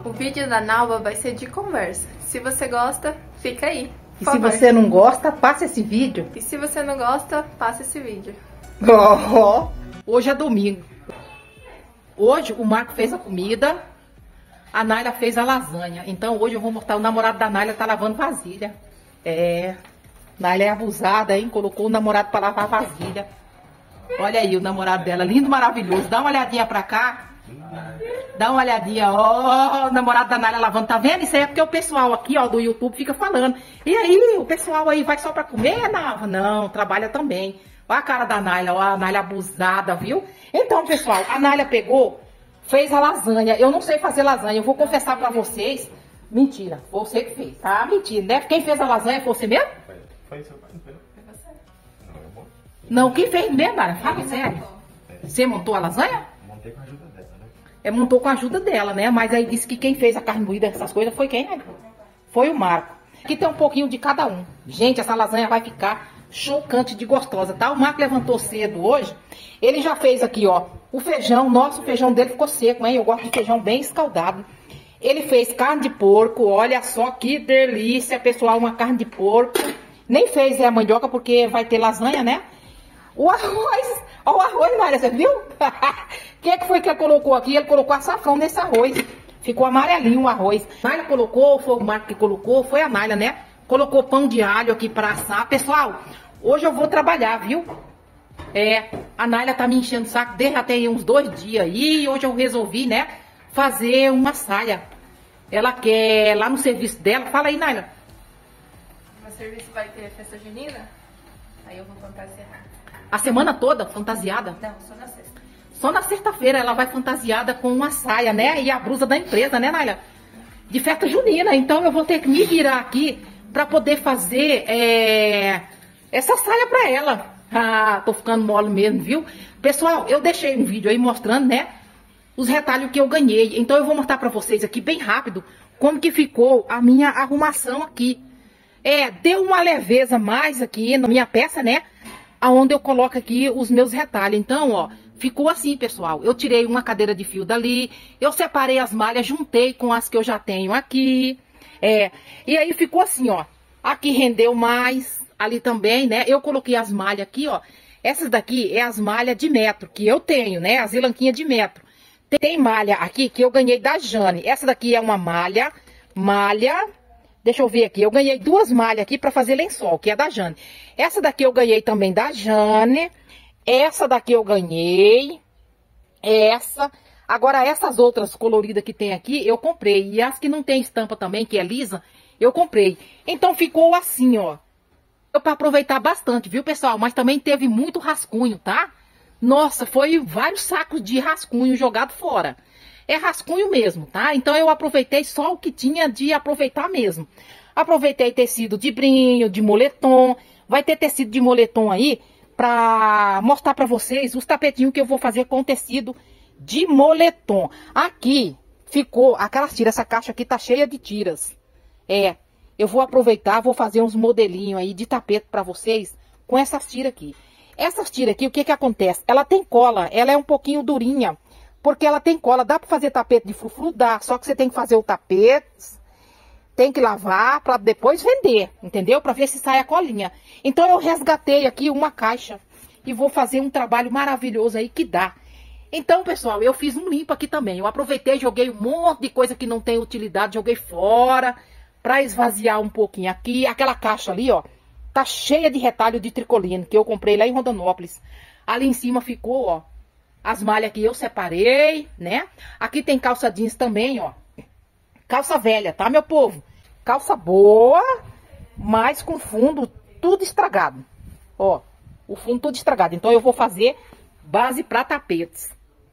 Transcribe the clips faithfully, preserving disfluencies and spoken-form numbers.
O vídeo da Nalva vai ser de conversa. Se você gosta, fica aí. E se você não gosta, passa esse vídeo. E se você não gosta, passa esse vídeo. Oh, hoje é domingo. Hoje o Marco fez a comida, a Naila fez a lasanha. Então hoje eu vou mostrar, o namorado da Naila tá lavando vasilha. É, Naila é abusada, hein? Colocou o namorado pra lavar vasilha. Olha aí o namorado dela, lindo, maravilhoso. Dá uma olhadinha pra cá. Dá uma olhadinha, ó, o namorado da Naila lavando, tá vendo? Isso aí é porque o pessoal aqui, ó, do YouTube fica falando. E aí, o pessoal aí vai só pra comer, Nalva? Não, trabalha também. Olha a cara da Naila, ó, a Naila abusada, viu? Então, pessoal, a Naila pegou, fez a lasanha. Eu não sei fazer lasanha, eu vou confessar pra vocês. Mentira, foi você que fez, tá? Mentira, né? Quem fez a lasanha foi você mesmo? Foi seu pai, não foi? Foi você. Não, eu vou. Não, quem fez mesmo, Naila? Fala sério. Você montou a lasanha? Montei com a ajuda dela, né? É, montou com a ajuda dela, né? Mas aí disse que quem fez a carne moída, essas coisas, foi quem, né? Foi o Marco. Aqui tem um pouquinho de cada um. Gente, essa lasanha vai ficar chocante de gostosa, tá? O Marco levantou cedo hoje. Ele já fez aqui, ó, o feijão. Nossa, o feijão dele ficou seco, hein? Eu gosto de feijão bem escaldado. Ele fez carne de porco. Olha só que delícia, pessoal, uma carne de porco. Nem fez é, a mandioca porque vai ter lasanha, né? O arroz, ó o arroz, Naila, você viu? O que, que foi que ele colocou aqui? Ele colocou açafrão nesse arroz. Ficou amarelinho o arroz. Naila colocou, foi o Marco que colocou, foi a Naila, né? Colocou pão de alho aqui pra assar. Pessoal, hoje eu vou trabalhar, viu? É, a Naila tá me enchendo o saco desde já tem uns dois dias aí. E hoje eu resolvi, né, fazer uma saia. Ela quer, lá no serviço dela, fala aí, Naila. No serviço vai ter festa junina, aí eu vou fantasiar. A semana toda fantasiada? Não, só na sexta. Só na sexta-feira ela vai fantasiada com uma saia, né? E a blusa da empresa, né, Naila? De festa junina. Então eu vou ter que me virar aqui pra poder fazer é, essa saia pra ela. Ah, tô ficando mole mesmo, viu? Pessoal, eu deixei um vídeo aí mostrando, né? Os retalhos que eu ganhei. Então eu vou mostrar pra vocês aqui bem rápido como que ficou a minha arrumação aqui. É, deu uma leveza mais aqui na minha peça, né? Aonde eu coloco aqui os meus retalhos. Então, ó, ficou assim, pessoal. Eu tirei uma cadeira de fio dali, eu separei as malhas, juntei com as que eu já tenho aqui. É, e aí ficou assim, ó. Aqui rendeu mais, ali também, né? Eu coloquei as malhas aqui, ó. Essas daqui é as malhas de metro que eu tenho, né? As elanquinhas de metro. Tem malha aqui que eu ganhei da Jane. Essa daqui é uma malha, malha... Deixa eu ver aqui, eu ganhei duas malhas aqui pra fazer lençol, que é da Jane. Essa daqui eu ganhei também da Jane. Essa daqui eu ganhei. Essa. Agora essas outras coloridas que tem aqui, eu comprei. E as que não tem estampa também, que é lisa, eu comprei. Então ficou assim, ó. Deu pra aproveitar bastante, viu, pessoal? Mas também teve muito rascunho, tá? Nossa, foi vários sacos de rascunho jogado fora. É rascunho mesmo, tá? Então eu aproveitei só o que tinha de aproveitar mesmo. Aproveitei tecido de brinho, de moletom. Vai ter tecido de moletom aí pra mostrar pra vocês os tapetinhos que eu vou fazer com tecido de moletom. Aqui ficou aquelas tiras, essa caixa aqui tá cheia de tiras. É, eu vou aproveitar, vou fazer uns modelinhos aí de tapete pra vocês com essas tiras aqui. Essas tiras aqui, o que que acontece? Ela tem cola, ela é um pouquinho durinha. Porque ela tem cola, dá pra fazer tapete de frufru? Dá, só que você tem que fazer o tapete, tem que lavar pra depois vender, entendeu? Pra ver se sai a colinha. Então eu resgatei aqui uma caixa e vou fazer um trabalho maravilhoso aí que dá. Então, pessoal, eu fiz um limpo aqui também. Eu aproveitei, joguei um monte de coisa que não tem utilidade, joguei fora pra esvaziar um pouquinho aqui. Aquela caixa ali, ó, tá cheia de retalho de tricolino que eu comprei lá em Rondonópolis. Ali em cima ficou, ó, as malhas que eu separei, né? Aqui tem calça jeans também, ó. Calça velha, tá, meu povo? Calça boa, mas com fundo tudo estragado. Ó, o fundo tudo estragado. Então eu vou fazer base pra tapetes.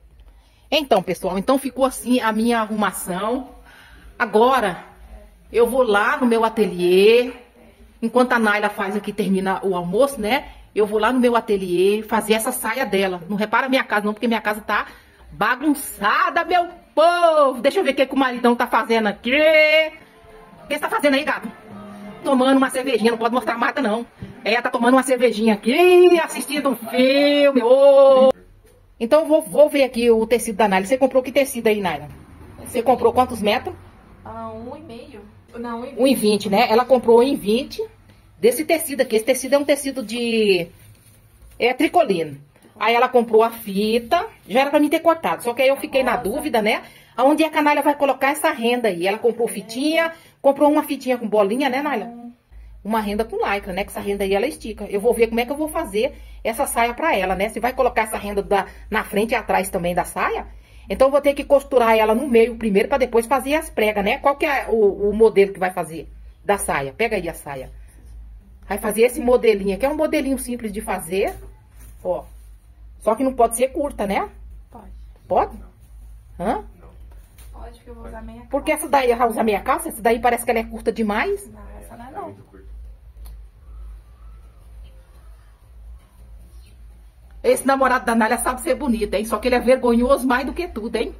Então, pessoal, então ficou assim a minha arrumação. Agora eu vou lá no meu ateliê. Enquanto a Naila faz aqui, termina o almoço, né? Eu vou lá no meu ateliê fazer essa saia dela. Não repara a minha casa não, porque minha casa tá bagunçada, meu povo. Deixa eu ver o que, que o maridão tá fazendo aqui. O que você tá fazendo aí, gato? Tomando uma cervejinha, não pode mostrar a marca não. É, tá tomando uma cervejinha aqui, assistindo um filme. Oh. Então eu vou, vou ver aqui o tecido da Naila. Você comprou que tecido aí, Naila? Você comprou quantos metros? Ah, um e meio. Não, um e um e vinte, né? Ela comprou um e vinte desse tecido aqui. Esse tecido é um tecido de é tricolino. Aí ela comprou a fita. Já era pra mim ter cortado. Só que aí eu fiquei na dúvida, né? Aonde a Nália vai colocar essa renda aí? Ela comprou fitinha. Comprou uma fitinha com bolinha, né, Nália? Uma renda com lycra, né? Que essa renda aí ela estica. Eu vou ver como é que eu vou fazer essa saia pra ela, né? Se vai colocar essa renda da, na frente e atrás também da saia. Então eu vou ter que costurar ela no meio primeiro pra depois fazer as pregas, né? Qual que é o, o modelo que vai fazer da saia? Pega aí a saia. Vai fazer esse modelinho aqui. É um modelinho simples de fazer. Ó. Só que não pode ser curta, né? Pode. Pode? Hã? Pode, que eu vou usar meia calça. Porque essa daí, vai usar meia calça? Essa daí parece que ela é curta demais. Não, essa não é não. Esse namorado da Nália sabe ser bonito, hein? Só que ele é vergonhoso mais do que tudo, hein?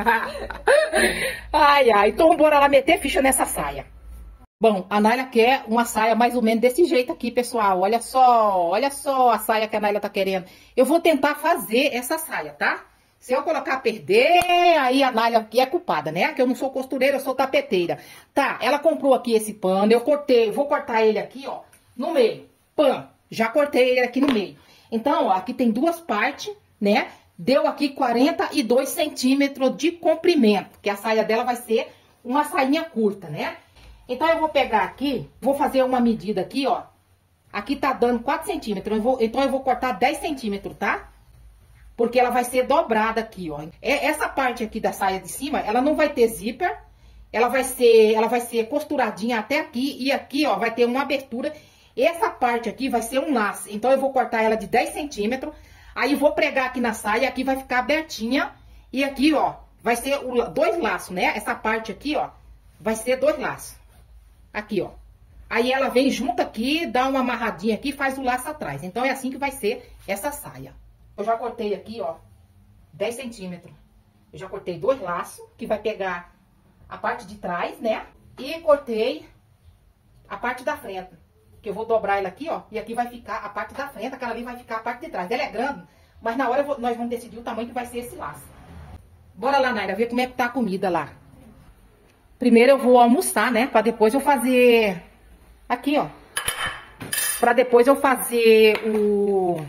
Ai, ai. Então, bora lá meter ficha nessa saia. Bom, a Nália quer uma saia mais ou menos desse jeito aqui, pessoal. Olha só, olha só a saia que a Nália tá querendo. Eu vou tentar fazer essa saia, tá? Se eu colocar a perder, aí a Nália aqui é culpada, né? Que eu não sou costureira, eu sou tapeteira. Tá, ela comprou aqui esse pano, eu cortei, vou cortar ele aqui, ó, no meio. Pã, já cortei ele aqui no meio. Então, ó, aqui tem duas partes, né? Deu aqui quarenta e dois centímetros de comprimento, que a saia dela vai ser uma sainha curta, né? Então, eu vou pegar aqui, vou fazer uma medida aqui, ó. Aqui tá dando quatro centímetros, eu vou, então eu vou cortar dez centímetros, tá? Porque ela vai ser dobrada aqui, ó. Essa parte aqui da saia de cima, ela não vai ter zíper, ela vai ser, ela vai ser costuradinha até aqui, e aqui, ó, vai ter uma abertura. Essa parte aqui vai ser um laço, então eu vou cortar ela de dez centímetros, aí vou pregar aqui na saia, aqui vai ficar abertinha, e aqui, ó, vai ser o, dois laços, né? Essa parte aqui, ó, vai ser dois laços. Aqui, ó. Aí ela vem junto aqui, dá uma amarradinha aqui e faz o laço atrás. Então é assim que vai ser essa saia. Eu já cortei aqui, ó, dez centímetros. Eu já cortei dois laços, que vai pegar a parte de trás, né? E cortei a parte da frente. Que eu vou dobrar ela aqui, ó, e aqui vai ficar a parte da frente, aquela ali vai ficar a parte de trás. Ela é grande, mas na hora vou, nós vamos decidir o tamanho que vai ser esse laço. Bora lá, Nália, ver como é que tá a comida lá. Primeiro eu vou almoçar, né, pra depois eu fazer... Aqui, ó. Pra depois eu fazer o...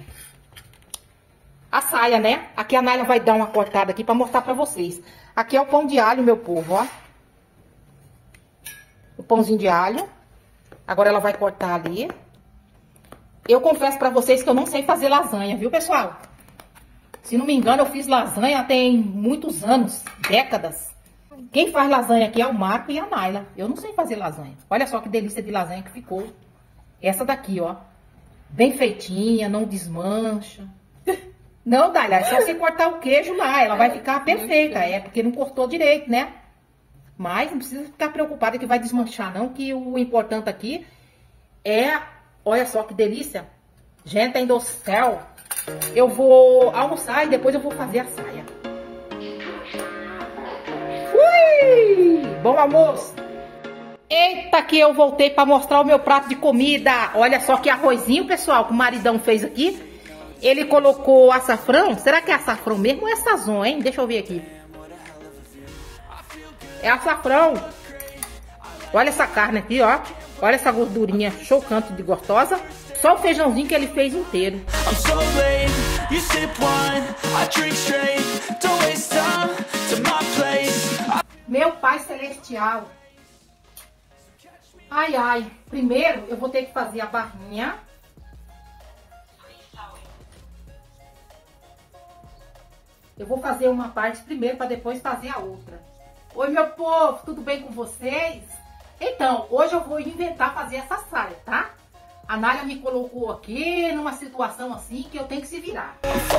a saia, né? Aqui a Nália vai dar uma cortada aqui pra mostrar pra vocês. Aqui é o pão de alho, meu povo, ó. O pãozinho de alho. Agora ela vai cortar ali. Eu confesso pra vocês que eu não sei fazer lasanha, viu, pessoal? Se não me engano, eu fiz lasanha tem muitos anos, décadas. Quem faz lasanha aqui é o Marco e a Nália. Eu não sei fazer lasanha. Olha só que delícia de lasanha que ficou. Essa daqui, ó. Bem feitinha, não desmancha. Não, Nália, é só você cortar o queijo lá. Ela vai ficar perfeita. É porque não cortou direito, né? Mas não precisa ficar preocupada que vai desmanchar, não. Que o importante aqui é... Olha só que delícia. Gente do céu. Eu vou almoçar e depois eu vou fazer a saia. Ui! Bom almoço. Eita, que eu voltei para mostrar o meu prato de comida. Olha só que arrozinho, pessoal, que o maridão fez aqui. Ele colocou açafrão. Será que é açafrão mesmo ou é sazon, hein? Deixa eu ver aqui. É açafrão. Olha essa carne aqui, ó. Olha essa gordurinha chocante de gostosa. Só o feijãozinho que ele fez inteiro. Meu Pai Celestial. Ai, ai. Primeiro eu vou ter que fazer a barrinha. Eu vou fazer uma parte primeiro para depois fazer a outra. Oi, meu povo, tudo bem com vocês? Então, hoje eu vou inventar fazer essa saia, tá? A Nália me colocou aqui numa situação assim que eu tenho que se virar.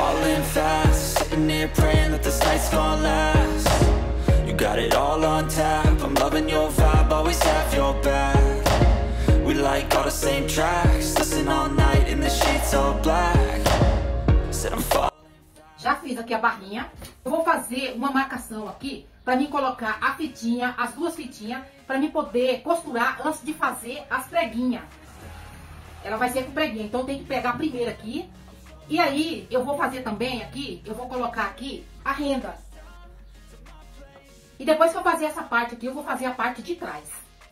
Já fiz aqui a barrinha. Eu vou fazer uma marcação aqui para mim colocar a fitinha, as duas fitinhas, para mim poder costurar antes de fazer as preguinhas. Ela vai ser com preguinha, então eu tenho que pegar primeiro aqui. E aí eu vou fazer também aqui, eu vou colocar aqui a renda. E depois que eu fazer essa parte aqui, eu vou fazer a parte de trás.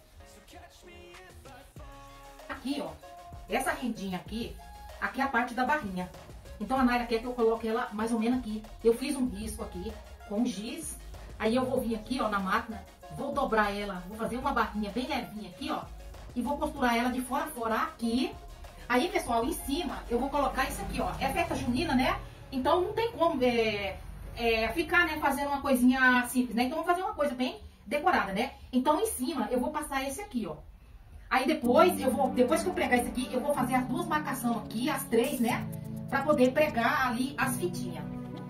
Aqui, ó, essa rendinha aqui, aqui é a parte da barrinha. Então a Naila quer que eu coloque ela mais ou menos aqui. Eu fiz um risco aqui com giz. Aí eu vou vir aqui, ó, na máquina, vou dobrar ela, vou fazer uma barrinha bem levinha aqui, ó. E vou costurar ela de fora a fora aqui. Aí, pessoal, em cima eu vou colocar isso aqui, ó. É festa junina, né? Então não tem como é, é, ficar, né, fazendo uma coisinha simples, né? Então vou fazer uma coisa bem decorada, né? Então em cima eu vou passar esse aqui, ó. Aí depois eu vou, depois que eu pregar isso aqui, eu vou fazer as duas marcações aqui, as três, né? Pra poder pregar ali as fitinhas.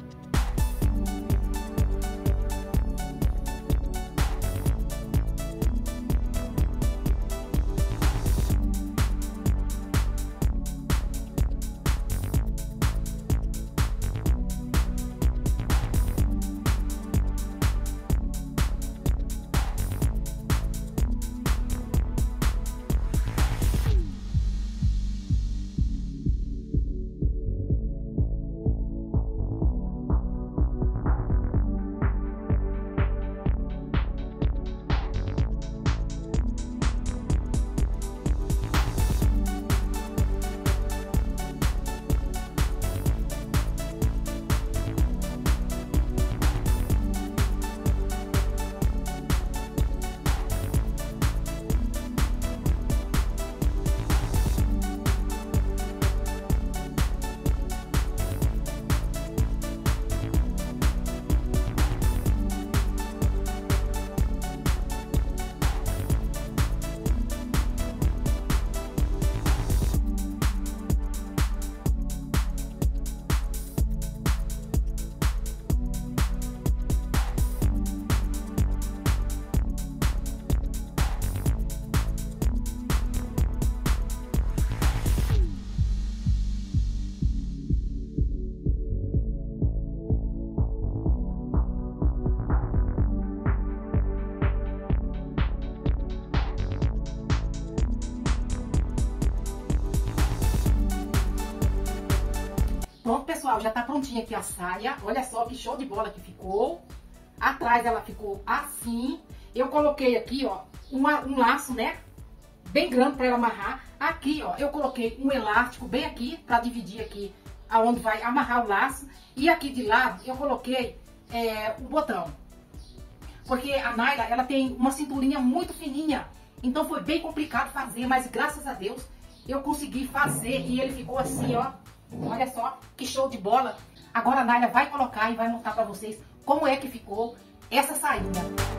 Pronto, pessoal, já tá prontinha aqui a saia. Olha só que show de bola que ficou. Atrás ela ficou assim. Eu coloquei aqui, ó, uma, um laço, né? Bem grande para ela amarrar. Aqui, ó, eu coloquei um elástico bem aqui para dividir aqui aonde vai amarrar o laço. E aqui de lado eu coloquei é, o botão. Porque a Naila, ela tem uma cinturinha muito fininha. Então foi bem complicado fazer, mas graças a Deus eu consegui fazer e ele ficou assim, ó. Olha só, que show de bola. Agora a Naila vai colocar e vai mostrar pra vocês como é que ficou essa sainha.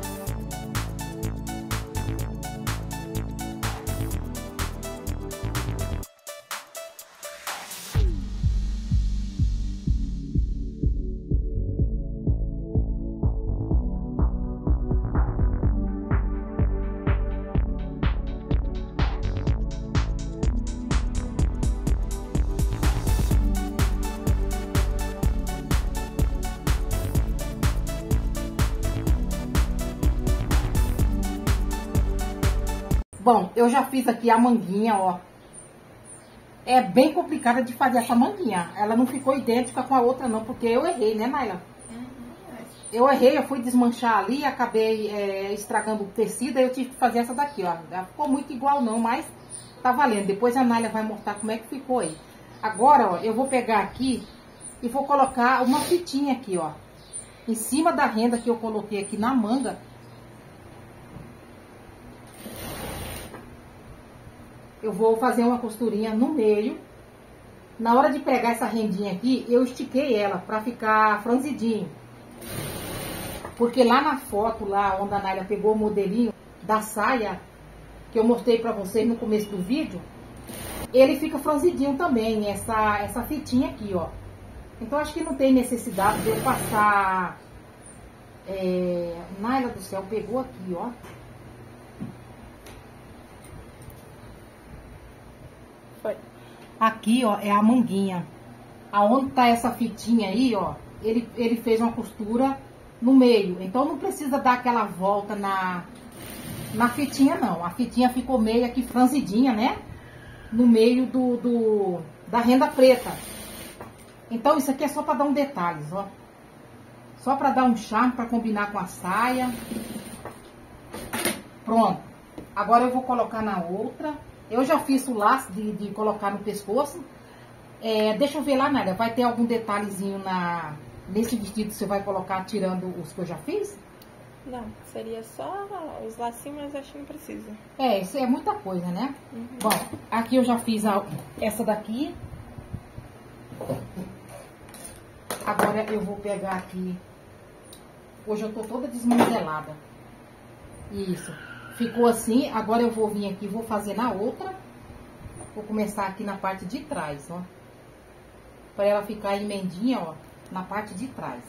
Bom, eu já fiz aqui a manguinha, ó. É bem complicada de fazer essa manguinha. Ela não ficou idêntica com a outra não, porque eu errei, né, Naila? Uhum. Eu errei, eu fui desmanchar ali, acabei é, estragando o tecido, aí eu tive que fazer essa daqui, ó. Ela ficou muito igual não, mas tá valendo. Depois a Naila vai mostrar como é que ficou aí. Agora, ó, eu vou pegar aqui e vou colocar uma fitinha aqui, ó. Em cima da renda que eu coloquei aqui na manga. Eu vou fazer uma costurinha no meio. Na hora de pegar essa rendinha aqui, eu estiquei ela pra ficar franzidinho. Porque lá na foto, lá onde a Naila pegou o modelinho da saia, que eu mostrei pra vocês no começo do vídeo, ele fica franzidinho também, essa, essa fitinha aqui, ó. Então acho que não tem necessidade de eu passar... É... Naila do céu, pegou aqui, ó. Foi. Aqui, ó, é a manguinha. Aonde tá essa fitinha aí, ó, ele, ele fez uma costura no meio. Então não precisa dar aquela volta na, na fitinha, não. A fitinha ficou meio aqui franzidinha, né? No meio do, do, da renda preta. Então isso aqui é só pra dar um detalhes, ó. Só pra dar um charme, pra combinar com a saia. Pronto. Agora eu vou colocar na outra. Eu já fiz o laço de, de colocar no pescoço. É, deixa eu ver lá, Nália. Vai ter algum detalhezinho na, nesse vestido que você vai colocar tirando os que eu já fiz? Não, seria só os lacinhos, mas acho que não precisa. É, isso é muita coisa, né? Uhum. Bom, aqui eu já fiz a, essa daqui. Agora eu vou pegar aqui. Hoje eu tô toda desmantelada. Isso. Ficou assim. Agora eu vou vir aqui, vou fazer na outra. Vou começar aqui na parte de trás, ó. Pra ela ficar emendinha, ó, na parte de trás.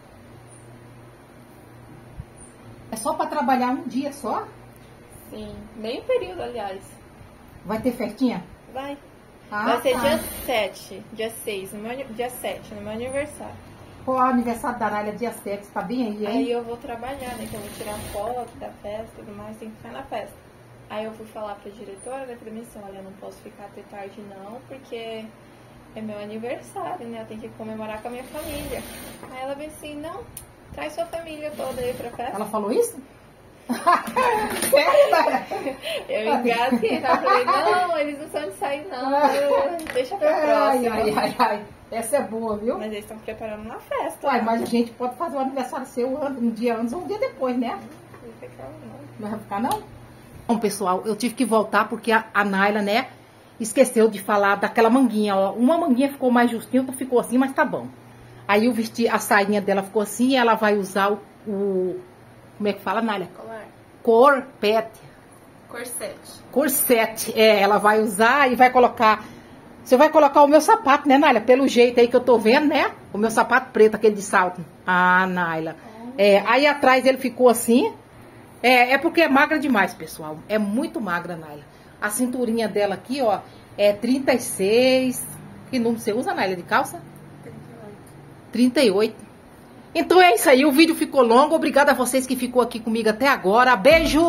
É só pra trabalhar um dia só? Sim, meio período, aliás. Vai ter festinha? Vai. Ah, Vai ser tá. dia sete, dia seis, no meu, dia sete, no meu aniversário. Pô, o aniversário da Nália dia sete, tá bem aí, hein? Aí eu vou trabalhar, né? Que eu vou tirar foto da festa e tudo mais, tem que ficar na festa. Aí eu fui falar pra diretora, né? Falei assim, olha, eu não posso ficar até tarde não, porque é meu aniversário, né? Eu tenho que comemorar com a minha família. Aí ela veio assim, não, traz sua família toda aí pra festa. Ela falou isso? Sério, Nália? Eu engasguei, tá? Eu falei, não, eles não são de sair não, deixa pra Ai, próxima. ai, ai, ai. Essa é boa, viu? Mas eles estão preparando uma festa. Uai, mas a gente pode fazer o aniversário seu um dia antes ou um dia depois, né? Não vai ficar, não. Não vai ficar, não? Bom, pessoal, eu tive que voltar porque a, a Náila, né, esqueceu de falar daquela manguinha, ó. Uma manguinha ficou mais justinha, outra ficou assim, mas tá bom. Aí o vestido, a sainha dela ficou assim e ela vai usar o, o como é que fala, Nália? Colar. Corpete. Corsete. Corsete, é, ela vai usar e vai colocar... Você vai colocar o meu sapato, né, Nália? Pelo jeito aí que eu tô vendo, né? O meu sapato preto, aquele de salto. Ah, Náila. É, aí atrás ele ficou assim. É, é porque é magra demais, pessoal. É muito magra, Náila. A cinturinha dela aqui, ó, é trinta e seis. Que número você usa, Náila, de calça? trinta e oito. Então é isso aí. O vídeo ficou longo. Obrigada a vocês que ficou aqui comigo até agora. Beijos!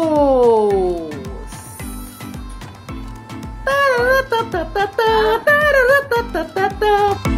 Ta ta ta ta ta ta ta ta ta ta ta.